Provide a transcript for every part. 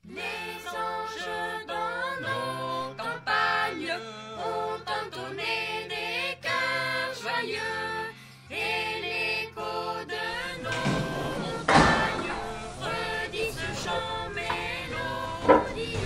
Les anges dans nos campagnes ont entonné des chœurs joyeux et l'écho de nos montagnes redit ce chant mélodieux.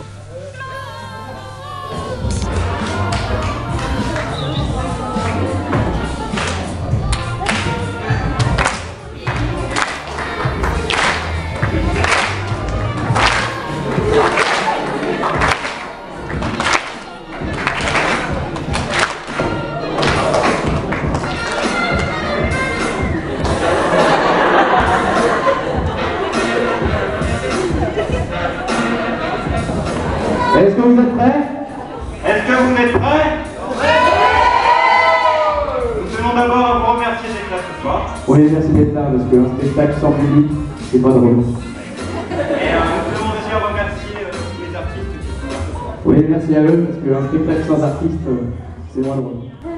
Est-ce que vous êtes prêts? Est-ce que vous êtes prêts? Nous tenons d'abord à vous remercier d'être là ce soir. Oui, merci d'être là, parce qu'un spectacle sans public, c'est pas drôle. Et nous tenons aussi à remercier tous les artistes qui sont là ce soir. Oui, merci à eux, parce qu'un spectacle sans artiste, c'est moins drôle.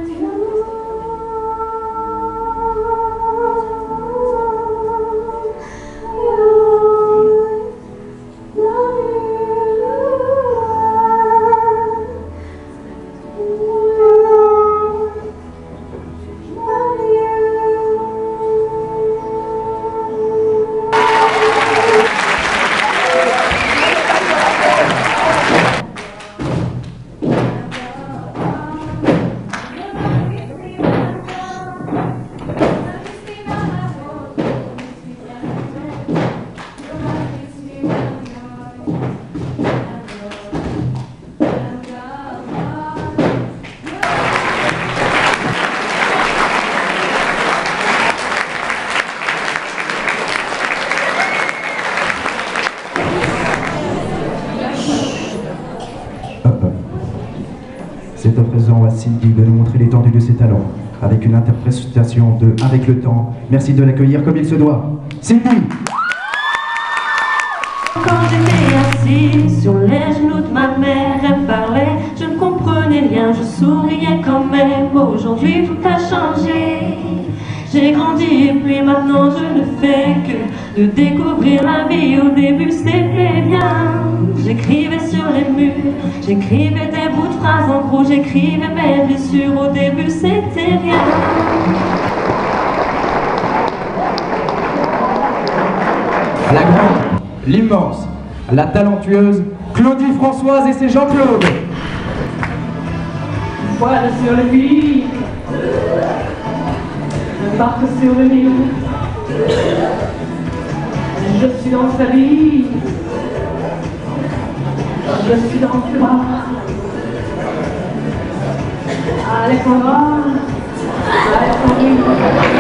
C'est à présent à Cindy de nous montrer l'étendue de ses talents, avec une interprétation de Avec le temps. Merci de l'accueillir comme il se doit. Cindy! Quand j'étais assise sur les genoux de ma mère, elle parlait, je ne comprenais rien, je souriais quand même. Aujourd'hui tout a changé, j'ai grandi et puis maintenant je ne fais que de découvrir la vie. Au début c'était bien, j'écrivais sur les murs, j'écrivais des bouts de phrases, en gros j'écrivais mes blessures. Au début c'était rien. La grande, l'immense, la talentueuse Claudie Françoise et ses Jean-Claude. Voilà sur le lit, je marque sur le mur, je suis dans sa vie, je suis dans ses bras. Alexandra, Alexandrine.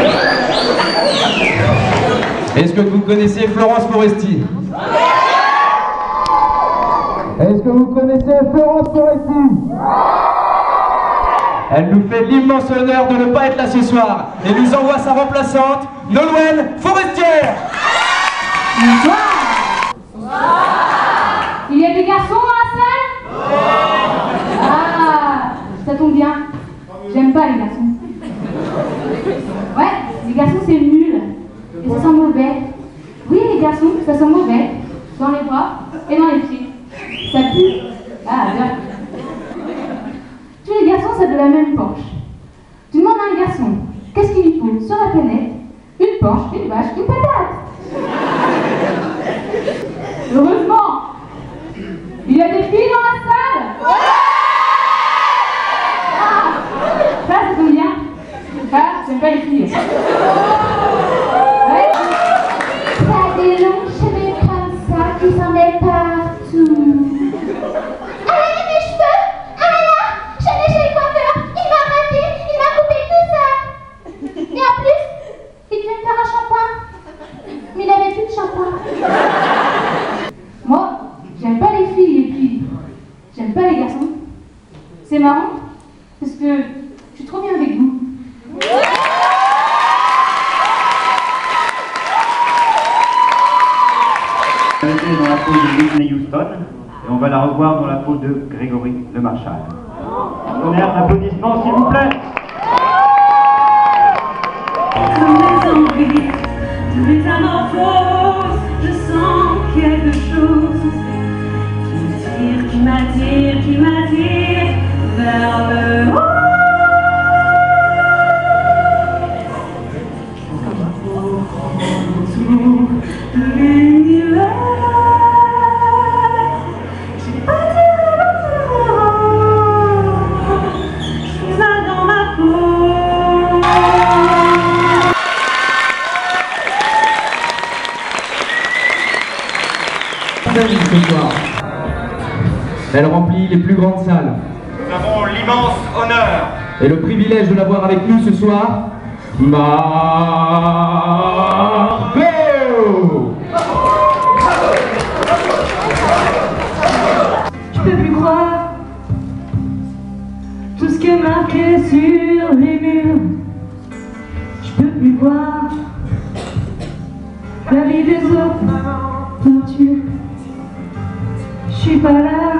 Est-ce que vous connaissez Florence Foresti? Est-ce que vous connaissez Florence Foresti? Elle nous fait l'immense honneur de ne pas être là ce soir et nous envoie sa remplaçante, Nolwenn Forestière. Bonsoir. Il y a des garçons dans la salle? Ah, ça tombe bien. J'aime pas les garçons. Ouais, les garçons c'est nul. Et ça sent mauvais. Oui, les garçons, ça sent mauvais. Dans les bras et dans les pieds. Ça pue. Ah, bien. Tous les garçons, ça de la même Porsche. Tu demandes à un garçon, qu'est-ce qu'il lui faut sur la planète? Une Porsche, une vache, une patate. Heureusement, il y a des filles dans la salle. Ah, ça tombe bien. Ça, j'aime pas les filles. Ouais. Ça a des longs cheveux comme ça qui s'en met partout. Ah, mes cheveux! Ah là, j'allais chez le coiffeur, il m'a raté, il m'a coupé tout ça. Et en plus, il devait me faire un shampoing. Mais il avait plus de shampoing. Moi, j'aime pas les filles et puis j'aime pas les garçons. C'est marrant, parce que je suis trop bien avec vous. Elle était dans la peau de Whitney Houston et on va la revoir dans la peau de Grégory Le Marchal. Tonnerre d'applaudissements s'il vous plaît. Comme des envies de métamorphose, je sens quelque chose qui m'attire vers le haut. Autour de l'univers, j'ai pas tiré je suis mal dans ma peau. Ce soir. Elle remplit les plus grandes salles. Nous avons l'immense honneur Et le privilège de l'avoir avec nous ce soir, Margot. Je peux plus croire tout ce qui est marqué sur les murs. Je peux plus voir la vie des autres peinture. Je suis pas là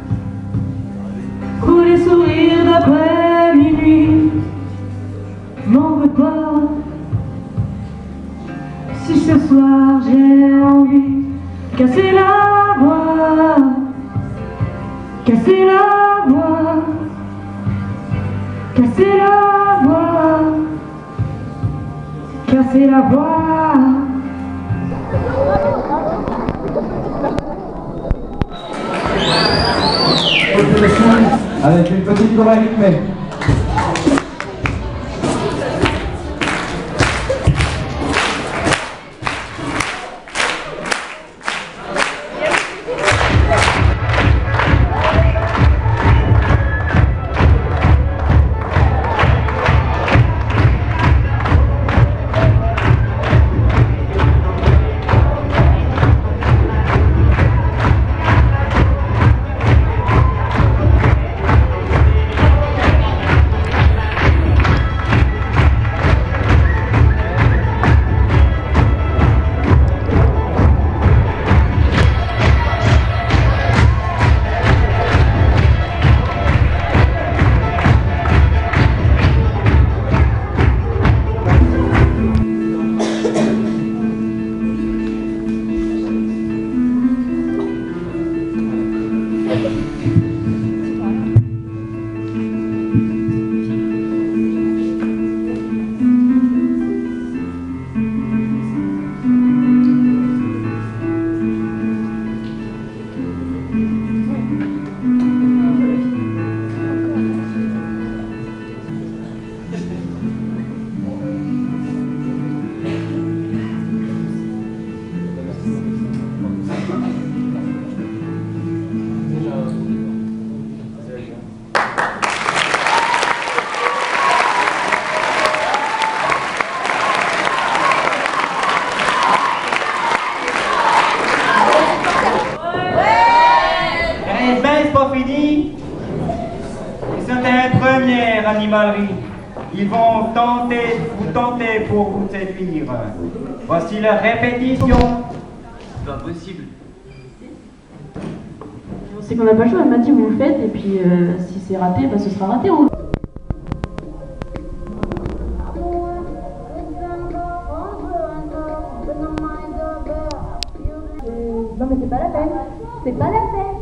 pour les sourires d'après minuit. M'en veux pas si ce soir j'ai envie de casser la voix, casser la voix, casser la voix, casser la voix. Avec une petite chorale rythmée. Animalerie. Ils vont vous tenter pour vous séduire. Voici leur répétition. C'est pas possible. C'est qu'on n'a pas le choix, elle m'a dit vous le faites et puis si c'est raté, bah, ce sera raté. Non mais c'est pas la peine, c'est pas la peine.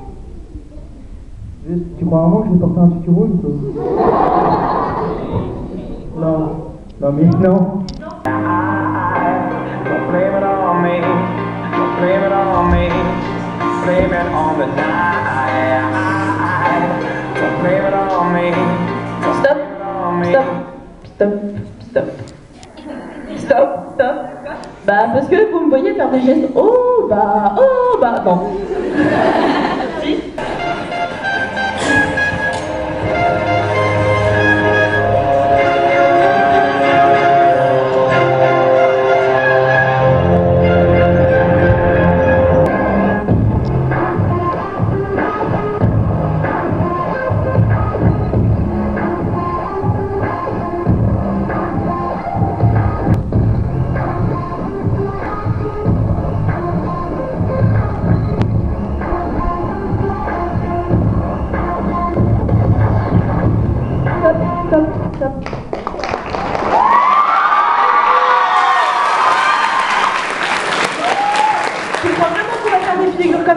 Tu crois vraiment que je vais porter un tutu rouge ou quoi? Non. Non mais non. Blame it on me, blame it on me, blame it on the night. Blame it on me. Stop, stop, stop, stop. Stop, stop. Bah parce que vous me voyez faire des gestes. Oh bah, bon. Si.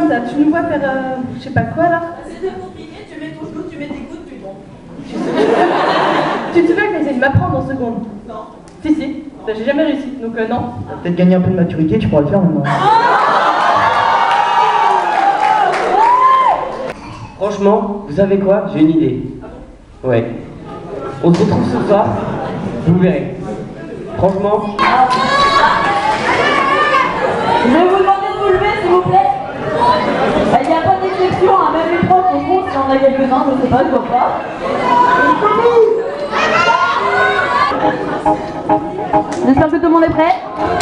comme ça. Tu nous vois faire, je sais pas quoi là. C'est compliqué, tu mets ton genou, tu mets tes coudes, tu tombes. Tu te souviens que t'essayes de m'apprendre en seconde? Non. Si. Ben, j'ai jamais réussi, donc non. T'as peut-être gagné un peu de maturité, tu pourras le faire maintenant. Franchement, vous savez quoi? J'ai une idée. Ouais. On se retrouve ce soir, vous verrez. Franchement... Je vais vous demander de vous lever, s'il vous plaît. Il n'y a pas d'exception, hein. Même les profs au fond, si on a quelques-uns, je sais pas, je vois pas. J'espère que tout le monde est prêt.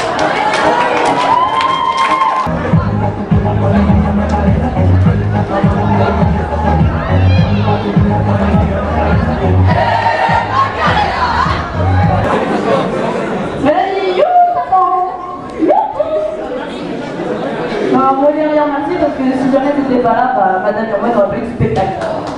Alors, moi, les rien merci parce que si jamais t'étais pas là, bah, madame et moi, n'aurait pas eu de spectacle.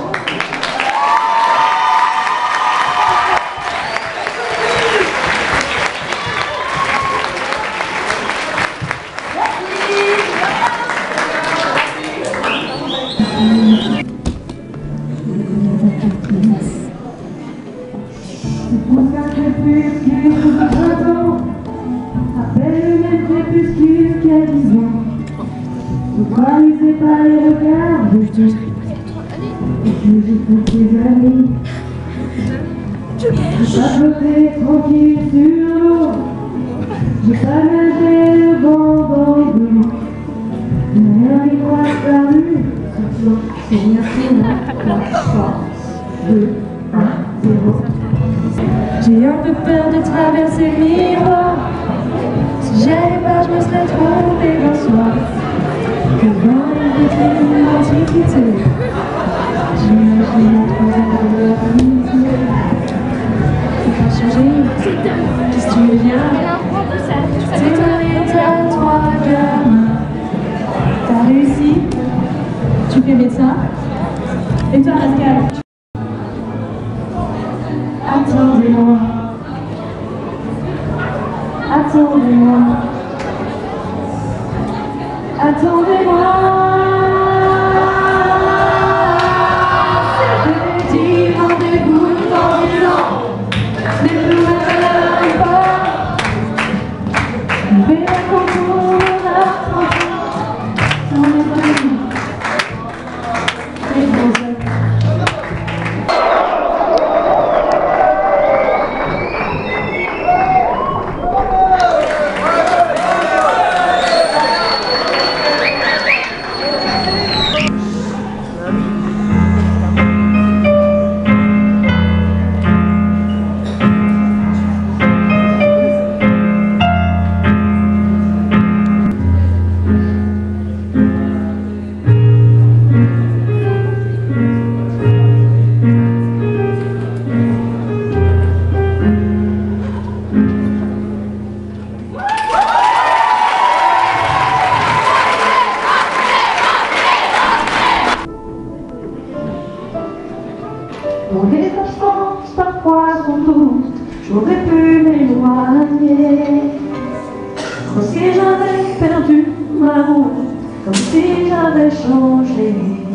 Tranquille sur l'eau, j'ai pas nagé le vent dans les deux. Rien n'y croit perdu, c'est merci la force. 2, 1, 0. J'ai un peu peur de traverser le miroir. Si j'avais pas, je me serais trompée d'un soir. Que dans les vitrines de l'antiquité, j'imagine trop de l'amitié. Qu'est-ce que tu viens? C'est rien à toi, gamin. T'as réussi? Tu fais médecin? Et toi, Pascal? Attendez-moi. Attendez-moi. Attendez-moi. C'était rendez-vous dans les ans. Les nouvelles n'arrivent pas. Mais quand on a on est vraiment. C'est bon ça. Dont les absences parfois sont douces, j'aurais pu m'éloigner. Comme si j'avais perdu ma route, comme si j'avais changé.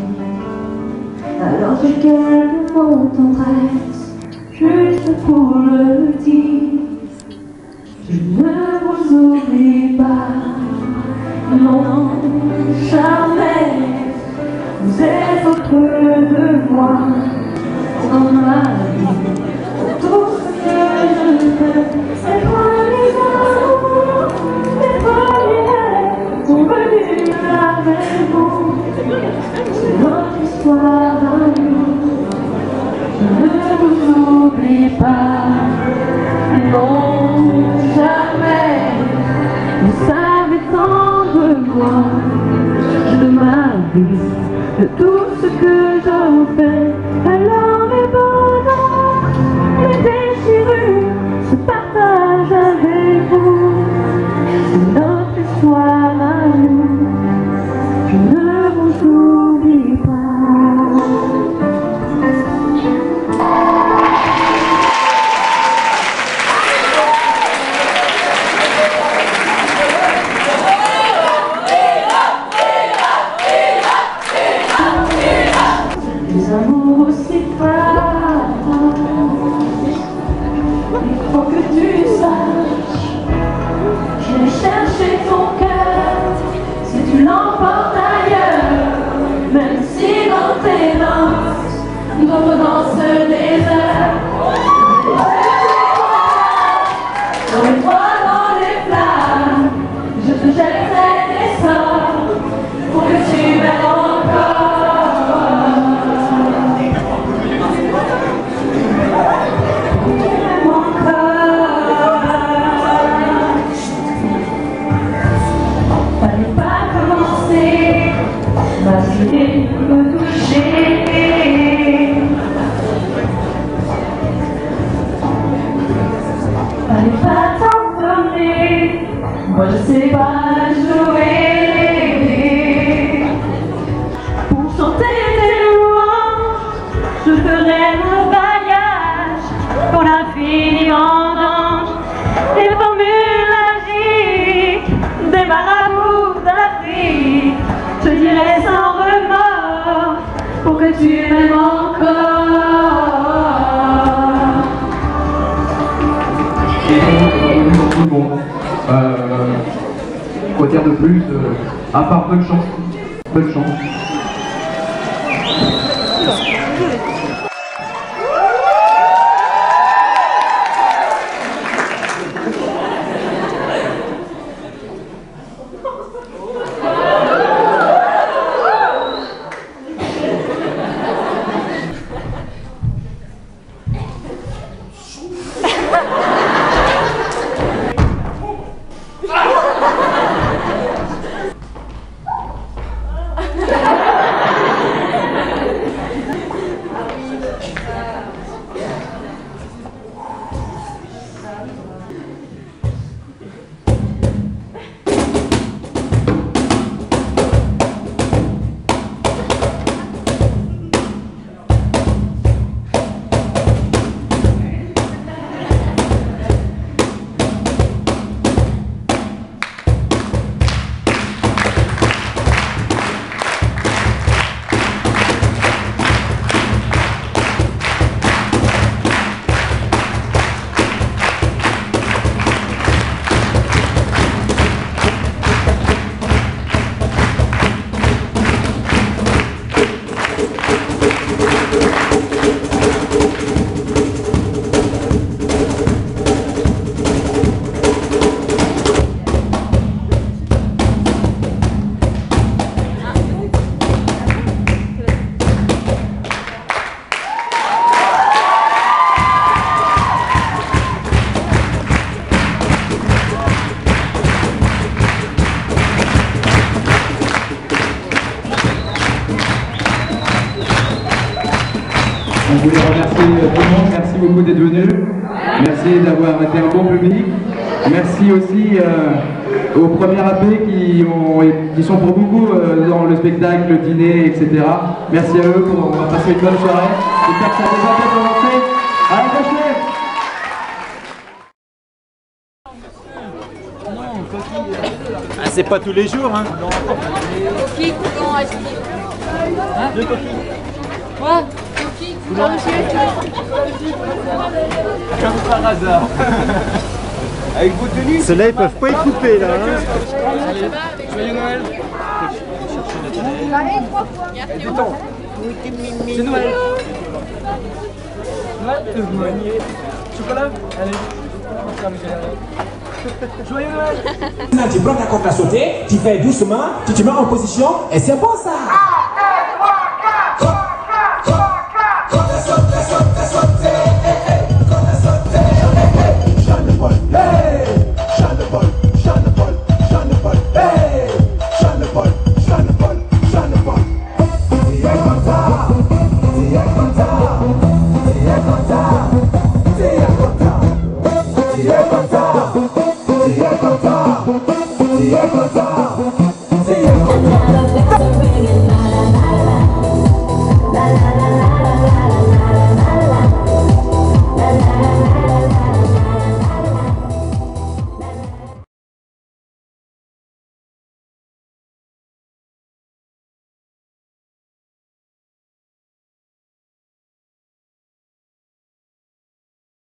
Alors j'ai quelques mots de tendresse, juste pour le dire. Je ne vous oublie pas, non, jamais. Vous êtes auprès de moi. Dans ma vie, tout ce que je fais, c'est pour les amours, les premiers sont venus avec vous. C'est notre histoire d'amour, je ne vous oublie pas, non, jamais. Vous savez tant de moi, de ma vie, de tout ce que j'en fais. Alors les bonheurs, les déchirures se partagent avec vous. C'est notre histoire à nous, je ne vous oublie pas. amours aussi froids. Il faut que tu saches, je vais chercher ton cœur si tu l'emportes ailleurs, même si dans tes danses, d'autres dansent des heures. Dans les toits, dans les flammes, je te jetterai des sorts pour que tu m'aimes encore. Tu m'aimes encore. Fallait pas commencer, ma vie me toucher. Fallait pas t'enfermer, moi je sais pas jouer. Pour chanter tes louanges, je ferai mon voyage pour l'infini en danse. Des formules magiques, des marabouts d'Afrique, je dirai sans remords pour que tu m'aimes encore. Bon, quoi dire de plus, à part bonne chance. Bonne chance. Je voulais remercier tout le monde, merci beaucoup d'être venus, merci d'avoir été un bon public, merci aussi aux premiers AP qui sont pour beaucoup dans le spectacle, le dîner, etc. Merci à eux, on va passer une bonne soirée, j'espère que ça a déjà bien commencé, à la prochaine. Ah, c'est pas tous les jours, hein. Coquille, comment est-ce qu'il Hein? Deux coquilles. Quoi? Coquille, couleur monsieur. Comme par hasard. Avec vos tenues. Ceux-là, ils peuvent pas y couper, là. Hein. Joyeux Noël. C'est Noël. Noël, chocolat. Allez. Joyeux Noël. Tu prends ta corde à sauter, tu fais doucement, tu te mets en position et c'est bon ça.